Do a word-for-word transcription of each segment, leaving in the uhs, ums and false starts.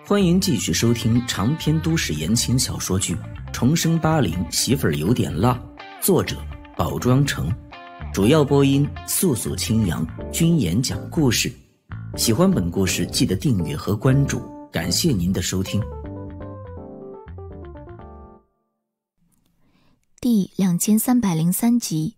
欢迎继续收听长篇都市言情小说剧《重生八零媳妇儿有点辣》，作者宝庄城，主要播音素素清扬，君言讲故事。喜欢本故事记得订阅和关注，感谢您的收听。 第两千三百零三集。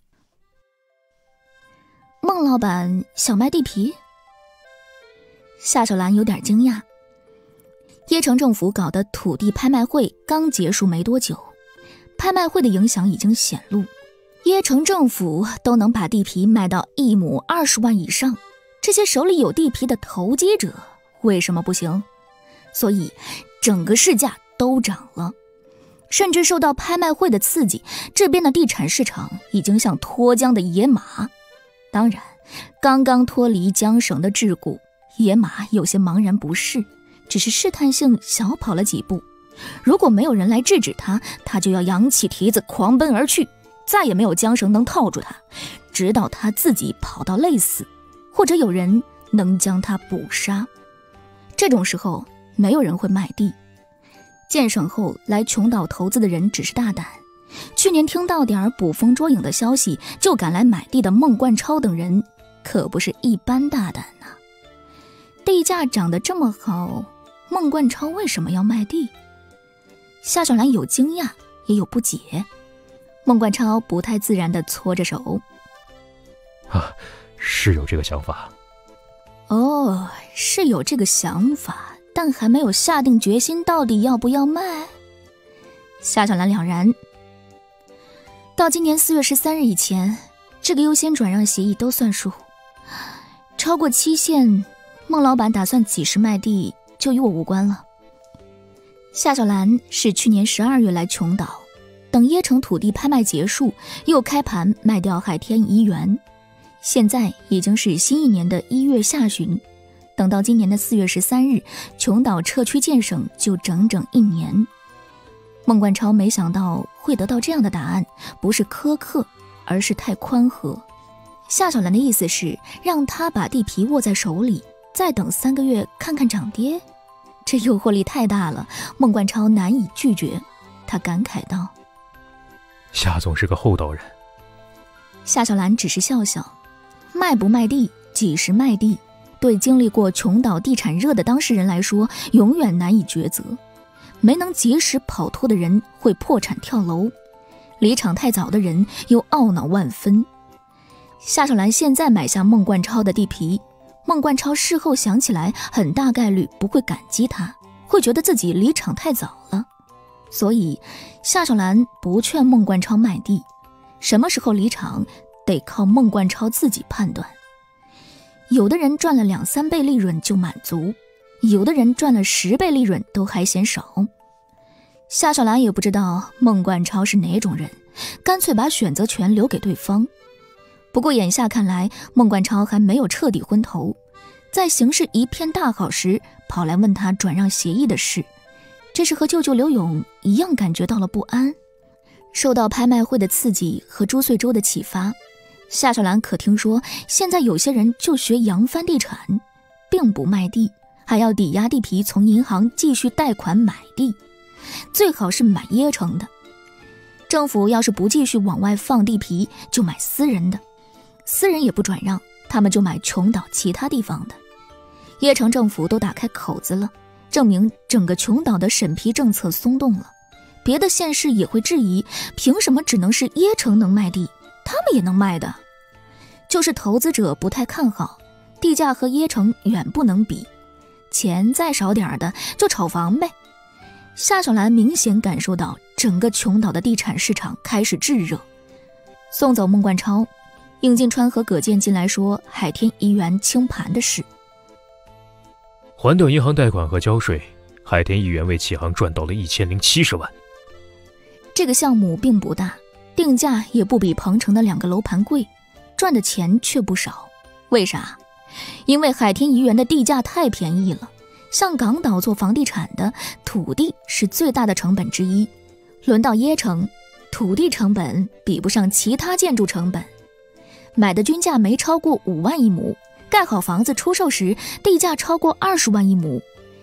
孟老板想卖地皮？夏小兰有点惊讶。邺城政府搞的土地拍卖会刚结束没多久，拍卖会的影响已经显露，邺城政府都能把地皮卖到一亩二十万以上，这些手里有地皮的投机者为什么不行？所以整个市价都涨了，甚至受到拍卖会的刺激，这边的地产市场已经像脱缰的野马。当然，刚刚脱离缰绳的桎梏，野马有些茫然不适，只是试探性小跑了几步，如果没有人来制止他，他就要扬起蹄子狂奔而去，再也没有缰绳能套住他，直到他自己跑到累死，或者有人能将他捕杀。这种时候没有人会卖地。建省后来琼岛投资的人只是大胆，去年听到点捕风捉影的消息就赶来买地的孟冠超等人可不是一般大胆啊。地价涨得这么好，孟冠超为什么要卖地？夏小兰有惊讶也有不解。孟冠超不太自然地搓着手， 啊，是有这个想法。 哦，是有这个想法，但还没有下定决心到底要不要卖。夏小兰了然。到今年四月十三日以前，这个优先转让协议都算数，超过期限，孟老板打算几时卖地就与我无关了。夏小兰是去年十二月来琼岛，等邺城土地拍卖结束，又开盘卖掉海天怡园。现在已经是新一年的一月下旬，等到今年的四月十三日，琼岛撤区建省就整整一年。孟冠超没想到会得到这样的答案，不是苛刻，而是太宽和。夏小兰的意思是让他把地皮握在手里，再等三个月看看涨跌。这诱惑力太大了，孟冠超难以拒绝。他感慨道： 夏总是个厚道人。 夏小兰只是笑笑，卖不卖地，几时卖地，对经历过琼岛地产热的当事人来说永远难以抉择。没能及时跑脱的人会破产跳楼，离场太早的人又懊恼万分。夏小兰现在买下孟冠超的地皮，孟冠超事后想起来很大概率不会感激他，会觉得自己离场太早了。所以夏小兰不劝孟冠超卖地，什么时候离场得靠孟冠超自己判断。有的人赚了两三倍利润就满足，有的人赚了十倍利润都还嫌少。夏小兰也不知道孟冠超是哪种人，干脆把选择权留给对方。不过眼下看来，孟冠超还没有彻底昏头，在形势一片大好时跑来问他转让协议的事，这是和舅舅刘勇一样感觉到了不安。受到拍卖会的刺激和朱穗洲的启发，夏小兰可听说现在有些人就学扬帆地产，并不卖地，还要抵押地皮从银行继续贷款买地，最好是买邺城的。政府要是不继续往外放地皮，就买私人的，私人也不转让，他们就买琼岛其他地方的。邺城政府都打开口子了，证明整个琼岛的审批政策松动了，别的县市也会质疑，凭什么只能是邺城能卖地，他们也能卖的。就是投资者不太看好，地价和邺城远不能比，钱再少点的就炒房呗。夏小兰明显感受到整个琼岛的地产市场开始炙热。送走孟冠超，应金川和葛健进来说海天怡园清盘的事。 还掉银行贷款和交税，海天怡园为启航赚到了一千零七十万。 这个项目并不大，定价也不比鹏城的两个楼盘贵，赚的钱却不少。为啥？因为海天怡园的地价太便宜了，像港岛做房地产的，土地是最大的成本之一，轮到邺城，土地成本比不上其他建筑成本，买的均价没超过五万一亩，盖好房子出售时地价超过二十万一亩，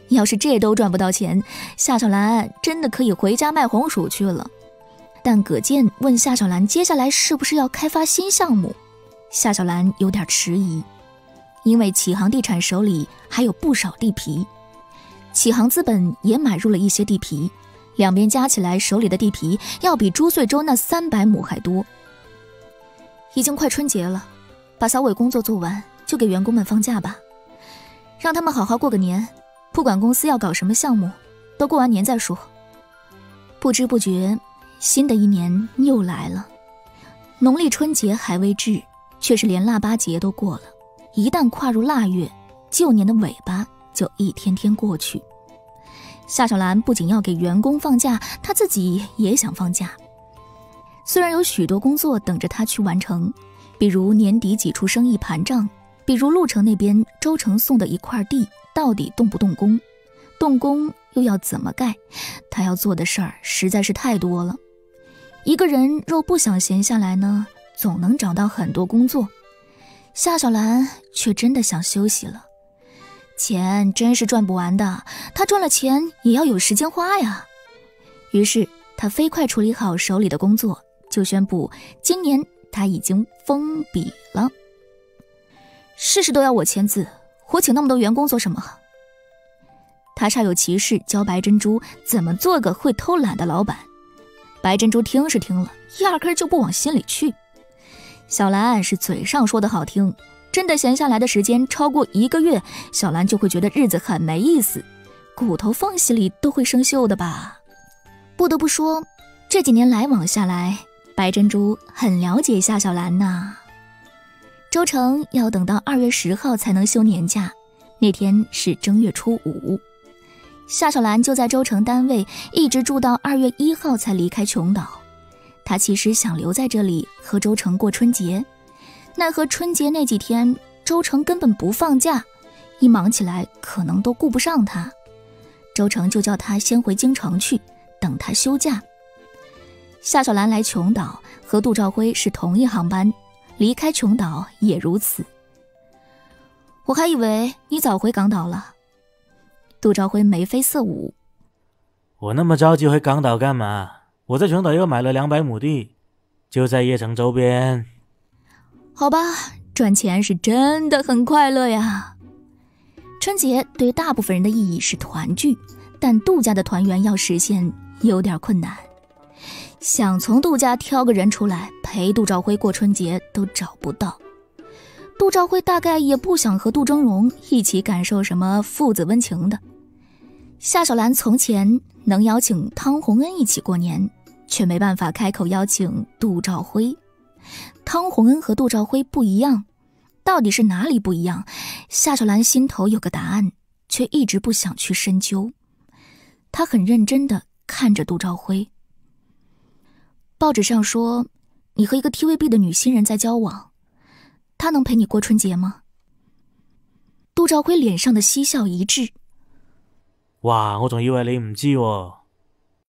要是这都赚不到钱，夏小兰真的可以回家卖红薯去了。但葛健问夏小兰接下来是不是要开发新项目，夏小兰有点迟疑，因为启航地产手里还有不少地皮，启航资本也买入了一些地皮，两边加起来手里的地皮要比朱穗洲那三百亩还多。已经快春节了，把扫尾工作做完就给员工们放假吧，让他们好好过个年，不管公司要搞什么项目，都过完年再说。不知不觉新的一年又来了，农历春节还未至，却是连腊八节都过了。一旦跨入腊月，旧年的尾巴就一天天过去。夏小兰不仅要给员工放假，她自己也想放假。虽然有许多工作等着她去完成，比如年底挤出生意盘账，比如鹿城那边周成送的一块地到底动不动工，动工又要怎么盖，她要做的事儿实在是太多了。一个人若不想闲下来呢，总能找到很多工作。夏小兰却真的想休息了。钱真是赚不完的，她赚了钱也要有时间花呀。于是她飞快处理好手里的工作，就宣布今年她已经封笔了。事事都要我签字，我请那么多员工做什么？她煞有其事教白珍珠怎么做个会偷懒的老板。白珍珠听是听了，压根就不往心里去。小兰是嘴上说的好听，真的闲下来的时间超过一个月，小兰就会觉得日子很没意思，骨头缝隙里都会生锈的吧。不得不说，这几年来往下来，白珍珠很了解夏小兰呐。周成要等到二月十号才能休年假，那天是正月初五。夏小兰就在周成单位一直住到二月一号才离开琼岛。她其实想留在这里和周成过春节，奈何春节那几天周成根本不放假，一忙起来可能都顾不上她。周成就叫她先回京城去，等她休假。夏小兰来琼岛和杜兆辉是同一航班，离开琼岛也如此。我还以为你早回港岛了。杜兆辉眉飞色舞。 我那么着急回港岛干嘛？我在琼岛又买了两百亩地，就在邺城周边。 好吧，赚钱是真的很快乐呀。春节对大部分人的意义是团聚，但杜家的团圆要实现有点困难。想从杜家挑个人出来陪杜兆辉过春节都找不到。杜兆辉大概也不想和杜峥嵘一起感受什么父子温情的。夏小兰从前能邀请汤洪恩一起过年，却没办法开口邀请杜兆辉。汤洪恩和杜兆辉不一样，到底是哪里不一样？夏小兰心头有个答案，却一直不想去深究。她很认真地看着杜兆辉。报纸上说你和一个 T V B 的女新人在交往，她能陪你过春节吗？杜兆辉脸上的嬉笑一滞。 哇，我仲以為你唔知喎。